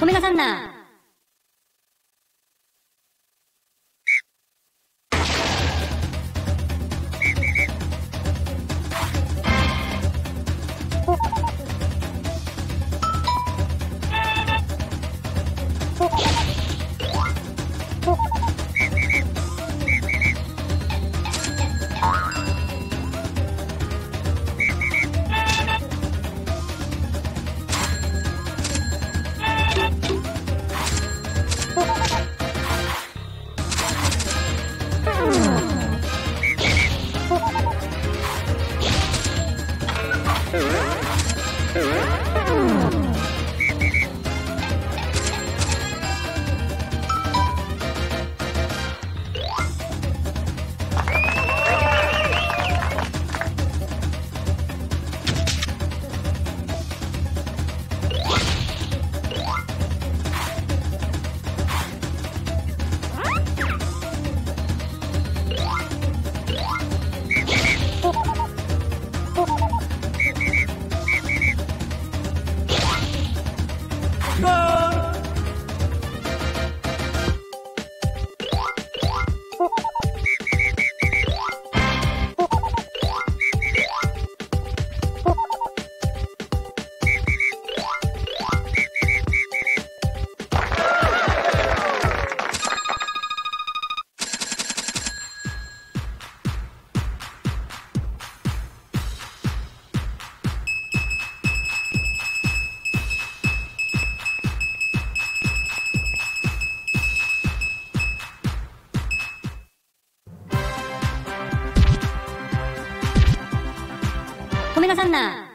止めなさんな。止めなさんな。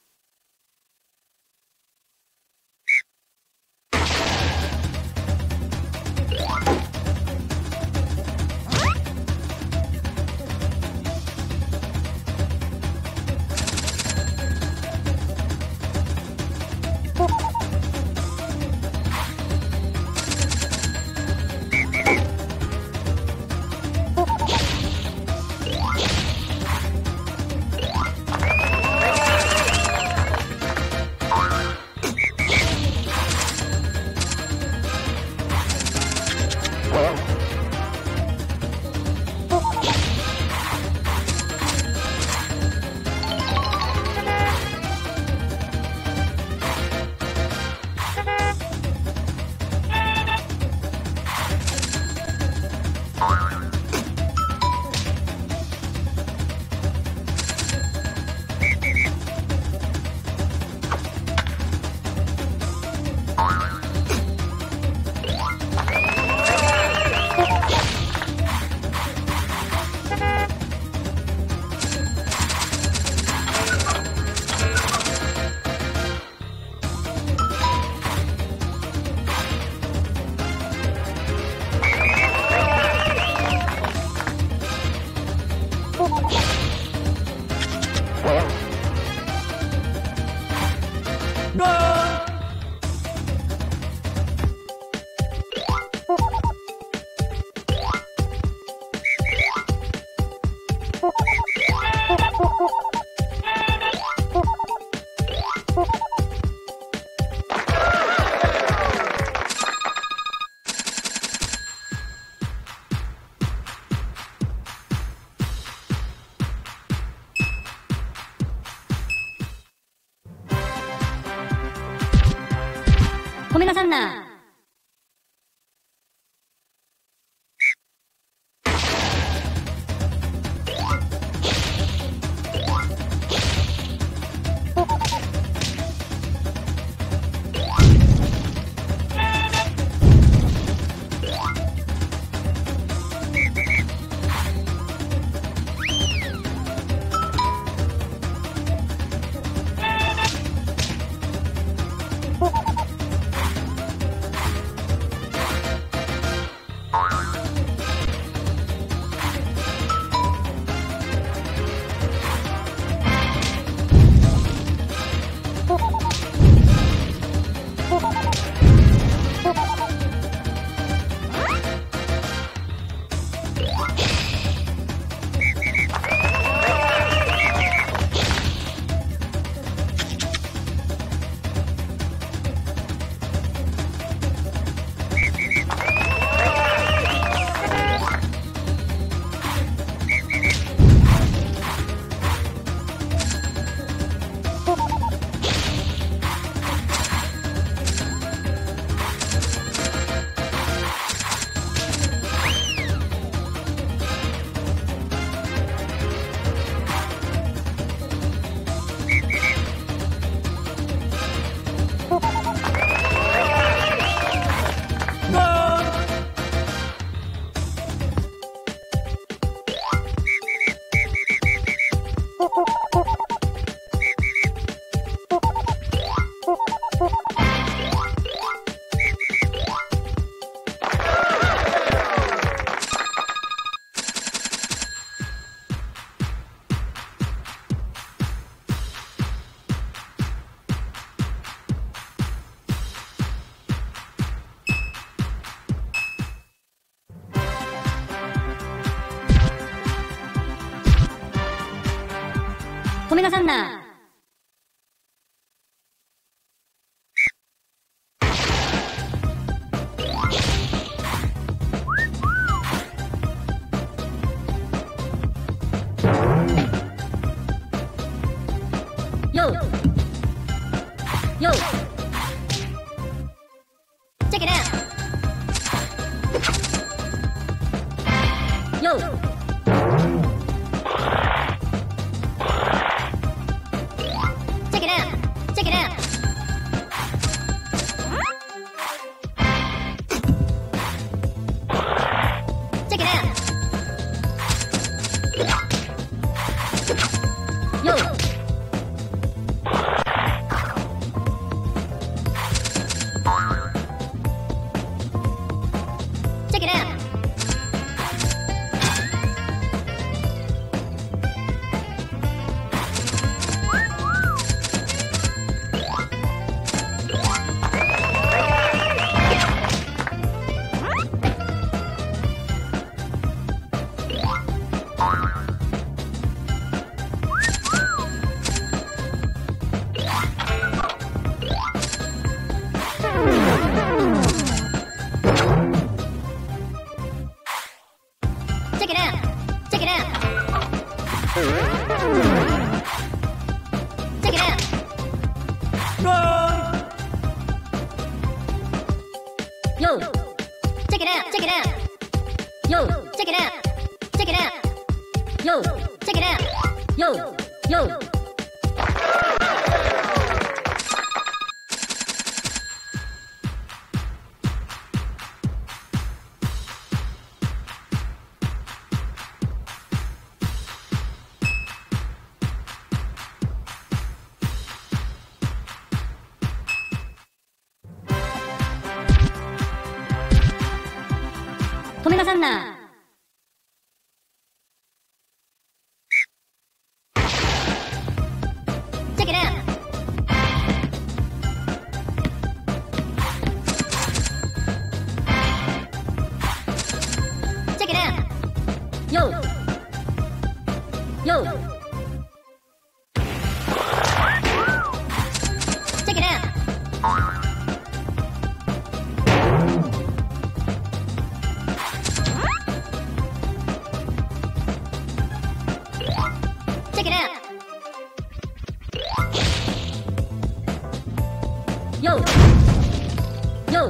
止めなさんな。 ごめんなさんな。よう。よう。チェケラ。よう。Check it out! Check it out! Check it out! Yo! Check it out! Check it out! Check it out! Check it out! Yo! Check it out! Check it out! Yo! Check it out! Check it out! Yo! Check it out! Yo! Yo!ごめんなさんな。Check it out! Check it out! Yo! Yo! Check it out! Check it out! Yo! Yo!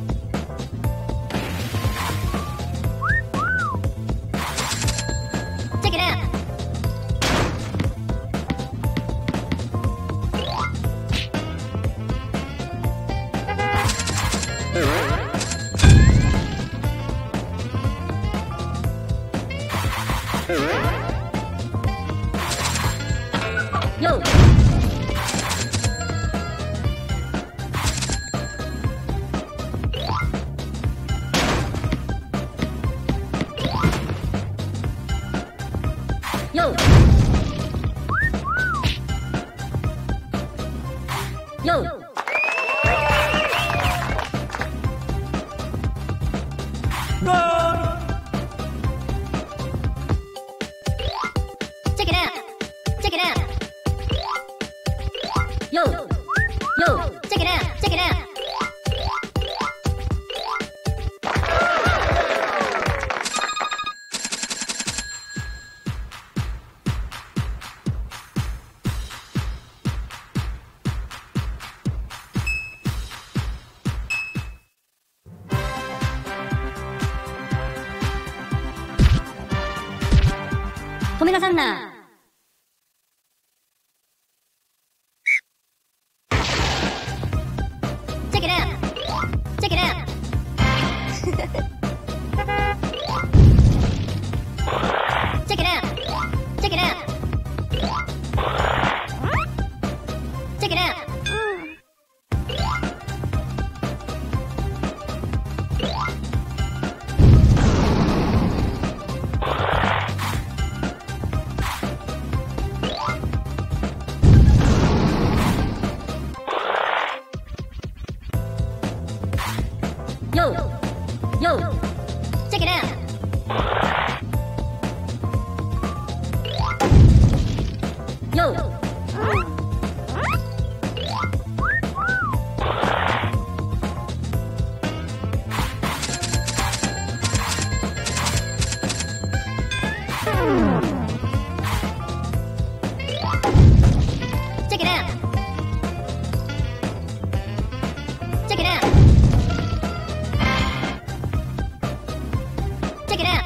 Check it out! Yo! Yo! Yo! Check it out! Check it out! Yo! Yo! Check it out! Check it out!ごめんなさんな。Check it out! Check it out! Check it out! Check it out! Yo! Check it out! Check it out! Check it out!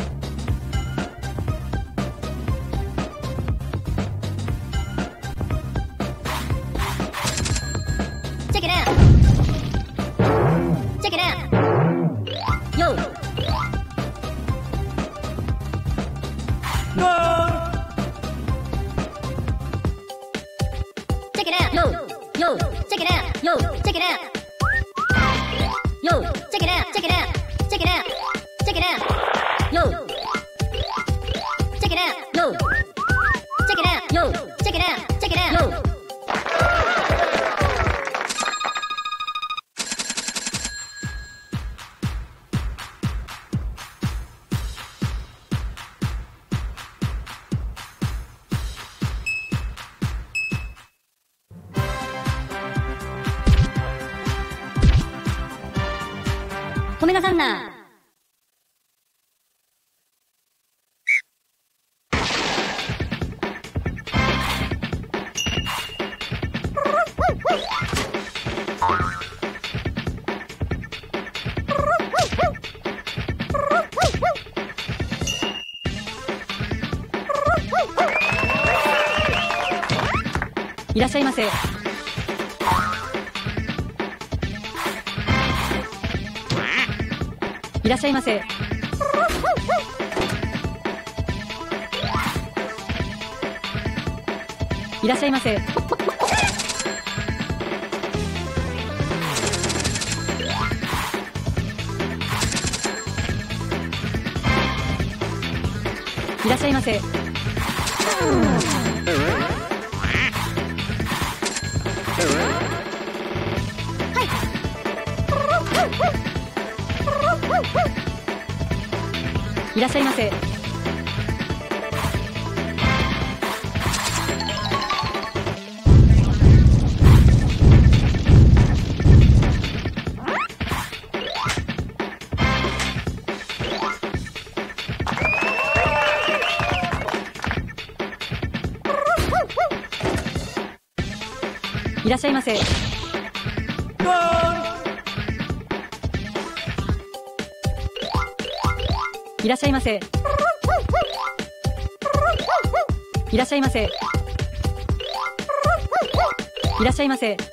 Check it out! Check it out! Yo! Check it out! Yo! Yo! Check it out! Yo! Check it out! Yo! Check it out! Check it out! Check it out! Check it out! Yo! Check it out! Yo! Check it out! Yo! Check it out! Check it out! Yo!ごめんなさんな。いらっしゃいませ。いらっしゃいませ。いらっしゃいませ。いらっしゃいませ。いらっしゃいませ。いらっしゃいませ。いらっしゃいませ。いらっしゃいませ。いらっしゃいませ。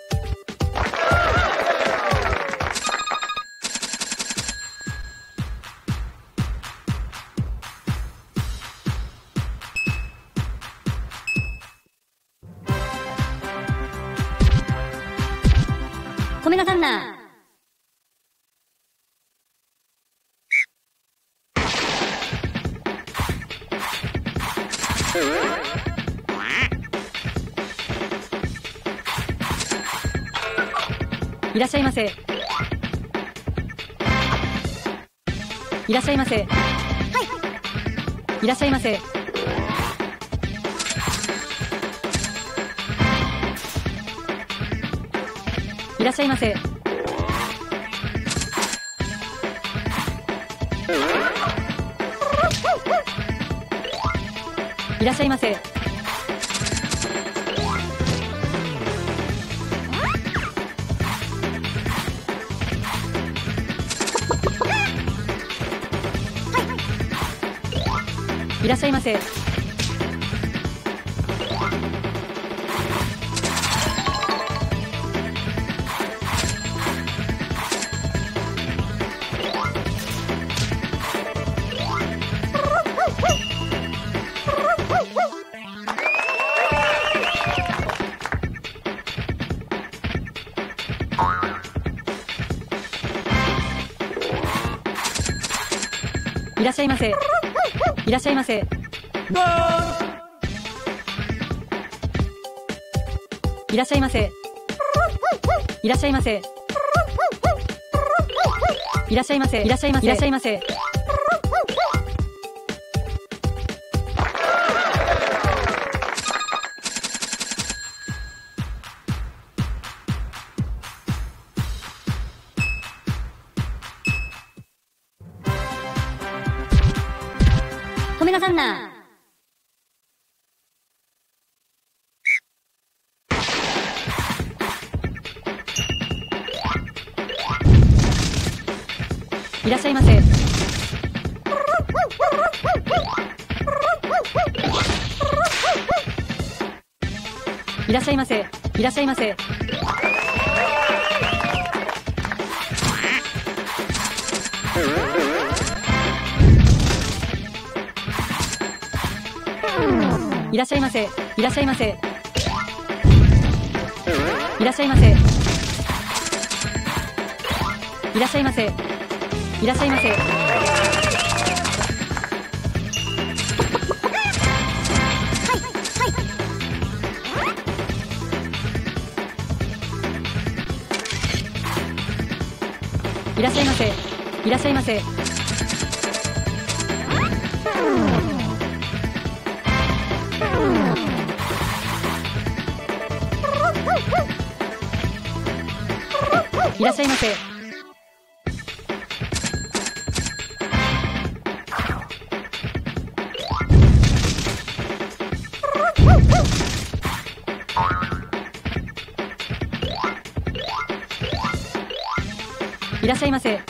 ごめんなさんな。いらっしゃいませ。いらっしゃいませ。はい。いらっしゃいませ。いらっしゃいませ。いらっしゃいませ。いらっしゃいませ。いらっしゃいませ。いらっしゃいませ。いらっしゃいませ。いらっしゃいませ。いらっしゃいませ。いらっしゃいませ。いらっしゃいませ。 めなさんな。いらっしゃいませ。いらっしゃいませ。いらっしゃいませ。いらっしゃいませ。いらっしゃいませ。いらっしゃいませ。いらっしゃいませ。いらっしゃいませ。いらっしゃいませ。いらっしゃいませ。いらっしゃいませ。いらっしゃいませ。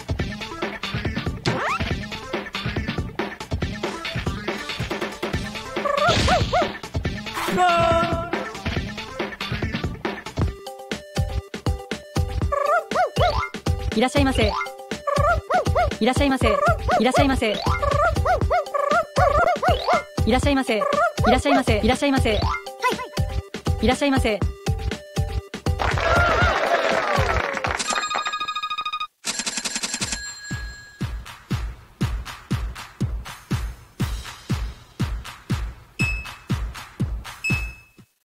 いらっしゃいませ。いらっしゃいませ。いらっしゃいませ。いらっしゃいませ。いらっしゃいませ。いらっしゃいませ。いらっしゃいませ。